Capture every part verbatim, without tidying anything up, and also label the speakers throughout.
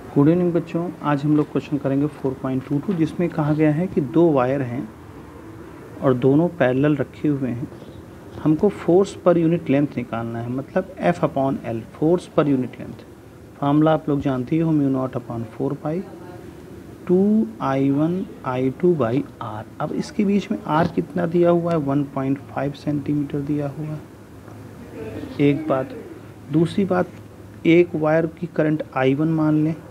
Speaker 1: Good evening बच्चों, आज हम लोग क्वेश्चन करेंगे फोर पॉइंट टू टू, जिसमें कहा गया है कि दो वायर हैं और दोनों पैरेलल रखे हुए हैं। हमको फोर्स पर यूनिट लेंथ निकालना है, मतलब F upon L, force per unit length. Formula आप लोग जानते ही हो, mu naught upon four pi two I one I two by R. अब इसके बीच में आर कितना दिया हुआ है, वन पॉइंट फाइव सेंटीमीटर दिया हुआ है। एक बात। दूसरी बात, एक वायर की करंट आई वन मान लें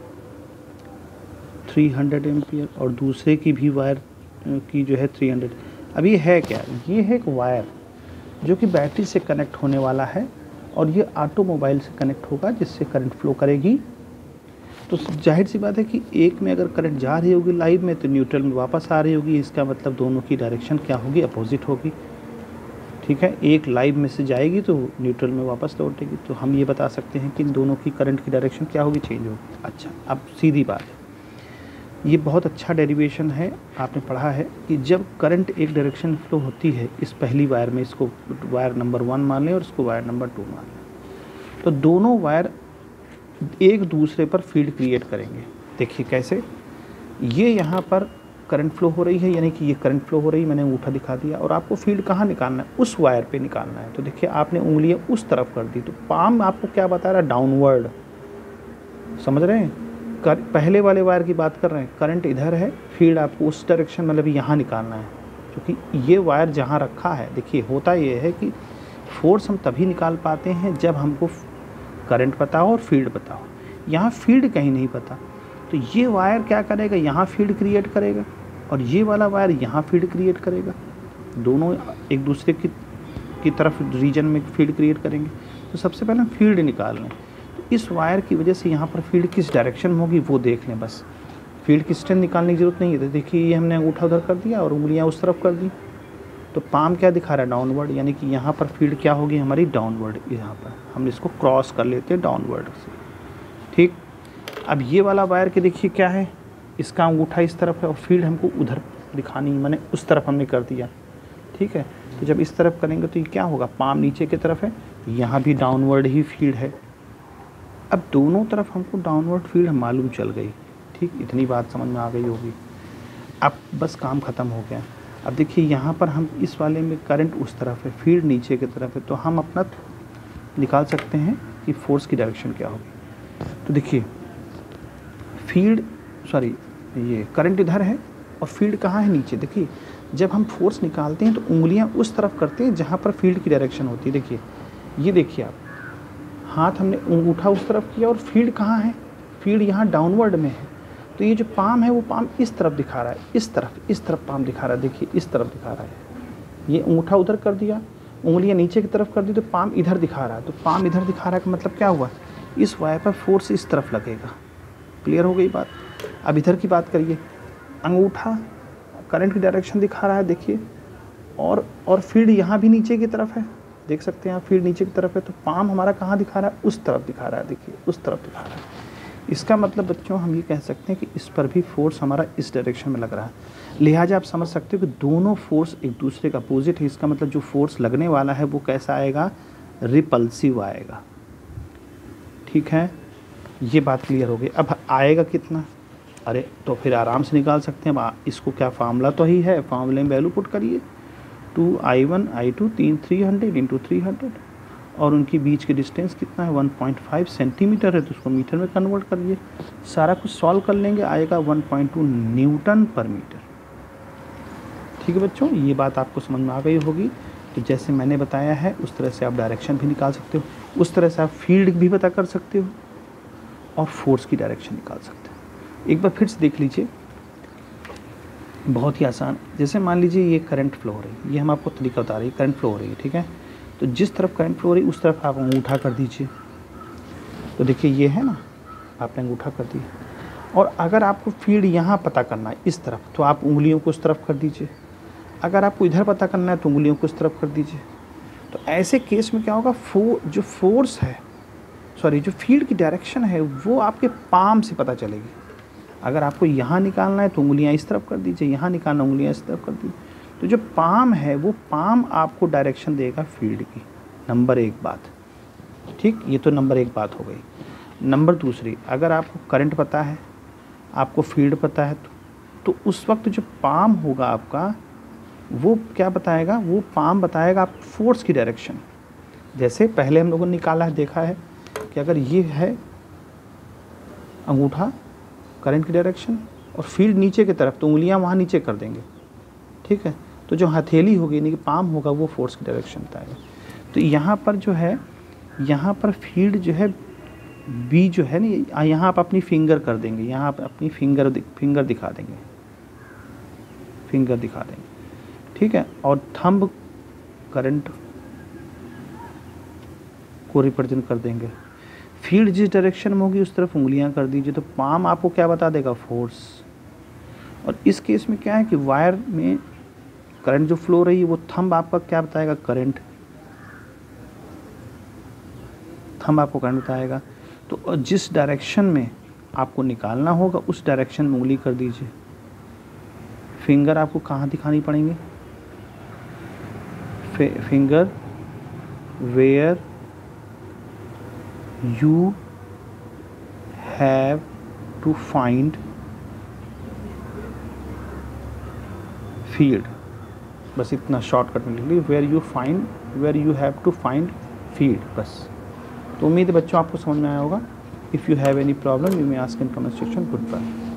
Speaker 1: थ्री हंड्रेड एम्पियर, और दूसरे की भी वायर की जो है थ्री हंड्रेड। अब ये है क्या, ये है एक वायर जो कि बैटरी से कनेक्ट होने वाला है और ये ऑटोमोबाइल से कनेक्ट होगा, जिससे करंट फ्लो करेगी। तो जाहिर सी बात है कि एक में अगर करंट जा रही होगी लाइव में, तो न्यूट्रल में वापस आ रही होगी। इसका मतलब दोनों की डायरेक्शन क्या होगी, अपोजिट होगी। ठीक है, एक लाइव में से जाएगी तो न्यूट्रल में वापस लौटेगी। तो हम ये बता सकते हैं कि दोनों की करंट की डायरेक्शन क्या होगी, चेंज होगी। अच्छा, अब सीधी बात है, ये बहुत अच्छा डेरिवेशन है, आपने पढ़ा है कि जब करंट एक डायरेक्शन फ्लो होती है, इस पहली वायर में, इसको वायर नंबर वन मान लें और इसको वायर नंबर टू मान लें, तो दोनों वायर एक दूसरे पर फील्ड क्रिएट करेंगे। देखिए कैसे, ये यहाँ पर करंट फ्लो हो रही है, यानी कि ये करंट फ्लो हो रही है, मैंने अंगूठा दिखा दिया, और आपको फील्ड कहाँ निकालना है, उस वायर पे निकालना है। तो देखिए आपने उंगलियाँ उस तरफ कर दी, तो पाम आपको क्या बता रहा है, डाउनवर्ड। समझ रहे हैं, कर, पहले वाले वायर की बात कर रहे हैं, करंट इधर है, फील्ड आपको उस डायरेक्शन मतलब यहाँ निकालना है, क्योंकि ये वायर जहाँ रखा है। देखिए होता ये है कि फोर्स हम तभी निकाल पाते हैं जब हमको करंट पता हो और फील्ड पता हो। यहाँ फील्ड कहीं नहीं पता, तो ये वायर क्या करेगा, यहाँ फील्ड क्रिएट करेगा, और ये वाला वायर यहाँ फील्ड क्रिएट करेगा। दोनों एक दूसरे की की तरफ रीजन में फील्ड क्रिएट करेंगे। तो सबसे पहले हम फील्ड निकाल लें, तो इस वायर की वजह से यहाँ पर फील्ड किस डायरेक्शन में होगी वो देख लें बस। फील्ड की स्ट्रेंथ निकालने की ज़रूरत नहीं है। तो देखिए ये हमने अंगूठा उधर कर दिया और उंगलियाँ उस तरफ कर दी, तो पाम क्या दिखा रहा है, डाउनवर्ड, यानी कि यहाँ पर फील्ड क्या होगी हमारी, डाउनवर्ड। यहाँ पर हम इसको क्रॉस कर लेते हैं डाउनवर्ड से। ठीक, अब ये वाला वायर के देखिए क्या है, इसका अंगूठा इस तरफ है और फील्ड हमको उधर दिखानी है, मैंने उस तरफ हमने कर दिया। ठीक है, तो जब इस तरफ करेंगे तो ये क्या होगा, पाम नीचे की तरफ है, तो यहाँ भी डाउनवर्ड ही फील्ड है। अब दोनों तरफ हमको डाउनवर्ड फील्ड मालूम चल गई। ठीक, इतनी बात समझ में आ गई होगी। अब बस काम ख़त्म हो गया। अब देखिए यहाँ पर हम इस वाले में करंट उस तरफ है, फील्ड नीचे की तरफ है, तो हम अपना निकाल सकते हैं कि फोर्स की डायरेक्शन क्या होगी। तो देखिए फील्ड सॉरी ये करंट इधर है और फील्ड कहाँ है, नीचे। देखिए जब हम फोर्स निकालते हैं तो उंगलियां उस तरफ करते हैं जहाँ पर फील्ड की डायरेक्शन होती है। देखिए ये देखिए आप, हाथ हमने अंगूठा उस तरफ किया और फील्ड कहाँ है, फील्ड यहाँ डाउनवर्ड में है। तो ये जो पाम है वो पाम इस तरफ दिखा रहा है, इस तरफ इस तरफ पाम दिखा रहा है। देखिए इस तरफ दिखा रहा है, ये अंगूठा उधर कर दिया, उंगलियाँ नीचे की तरफ कर दी, तो पाम इधर दिखा रहा है। तो पाम इधर दिखा रहा है का मतलब क्या हुआ, इस वायर पर फोर्स इस तरफ लगेगा। क्लियर हो गई बात। अब इधर की बात करिए, अंगूठा करंट की डायरेक्शन दिखा रहा है, देखिए, और और फील्ड यहाँ भी नीचे की तरफ है, देख सकते हैं आप, फील्ड नीचे की तरफ है, तो पाम हमारा कहाँ दिखा रहा है, उस तरफ दिखा रहा है। देखिए उस तरफ दिखा रहा है। इसका मतलब बच्चों हम ये कह सकते हैं कि इस पर भी फोर्स हमारा इस डायरेक्शन में लग रहा है। लिहाजा आप समझ सकते हो कि दोनों फोर्स एक दूसरे का अपोजिट है। इसका मतलब जो फोर्स लगने वाला है वो कैसा आएगा, रिपल्सिव आएगा। ठीक है, ये बात क्लियर हो गई। अब आएगा कितना, अरे तो फिर आराम से निकाल सकते हैं। अब इसको क्या, फार्मूला तो ही है, फार्मूले में वैल्यू पुट करिए, two I one I two तीन three hundred into three hundred, और उनकी बीच की डिस्टेंस कितना है, वन पॉइंट फाइव सेंटीमीटर है, तो उसको मीटर में कन्वर्ट करिए। सारा कुछ सॉल्व कर लेंगे, आएगा one point two newton per meter. ठीक है बच्चों, ये बात आपको समझ में आ गई होगी। तो जैसे मैंने बताया है उस तरह से आप डायरेक्शन भी निकाल सकते हो, उस तरह से आप फील्ड भी पता कर सकते हो और फोर्स की डायरेक्शन निकाल सकते हो। एक बार फिर से देख लीजिए, बहुत ही आसान। जैसे मान लीजिए ये करंट फ्लो हो रही है, ये हम आपको तरीका बता रही है, करंट फ्लो हो रही है। ठीक है, तो जिस तरफ करंट फ्लो हो रही है उस तरफ आप अंगूठा कर दीजिए। तो देखिए ये है ना, आपने अंगूठा कर दिया, और अगर आपको फील्ड यहाँ पता करना है इस तरफ, तो आप उंगलियों को उस तरफ कर दीजिए। अगर आपको इधर पता करना है तो उंगलियों को इस तरफ कर दीजिए। तो ऐसे केस में क्या होगा, फो जो फोर्स है सॉरी जो फील्ड की डायरेक्शन है वो आपके पाम से पता चलेगी। अगर आपको यहाँ निकालना है तो उंगलियाँ इस तरफ कर दीजिए, यहाँ निकालना उंगलियाँ इस तरफ कर दीजिए। तो जो पाम है वो पाम आपको डायरेक्शन देगा फील्ड की, नंबर एक बात। ठीक, ये तो नंबर एक बात हो गई। नंबर दूसरी, अगर आपको करंट पता है, आपको फील्ड पता है, तो, तो उस वक्त जो पाम होगा आपका वो क्या बताएगा, वो पाम बताएगा आप फोर्स की डायरेक्शन। जैसे पहले हम लोगों ने निकाला है, देखा है कि अगर ये है अंगूठा करंट की डायरेक्शन और फील्ड नीचे की तरफ, तो उंगलियां वहाँ नीचे कर देंगे, ठीक है। तो जो हथेली होगी यानी कि पाम होगा वो फोर्स की डायरेक्शन बताएगा। तो यहाँ पर जो है, यहाँ पर फील्ड जो है बी जो है ना, यहाँ आप अपनी फिंगर कर देंगे, यहाँ आप अपनी फिंगर फिंगर दिखा देंगे, फिंगर दिखा देंगे, ठीक है। और थंब करंट को रिप्रेजेंट कर देंगे। फील्ड जिस डायरेक्शन में होगी उस तरफ उंगलियां कर दीजिए, तो पाम आपको क्या बता देगा, फोर्स। और इस केस में क्या है कि वायर में करंट जो फ्लो रही है वो थंब आपका क्या बताएगा, करंट, थंब आपको करंट बताएगा। तो जिस डायरेक्शन में आपको निकालना होगा उस डायरेक्शन में उंगली कर दीजिए। फिंगर आपको कहाँ दिखानी पड़ेंगे, finger where you have to find field, बस इतना शॉर्टकट में लिख ली, where you find where you have to find field, बस। तो उम्मीद है बच्चों आपको समझ में आया होगा। If you have any problem you may ask in comment section. Good bye.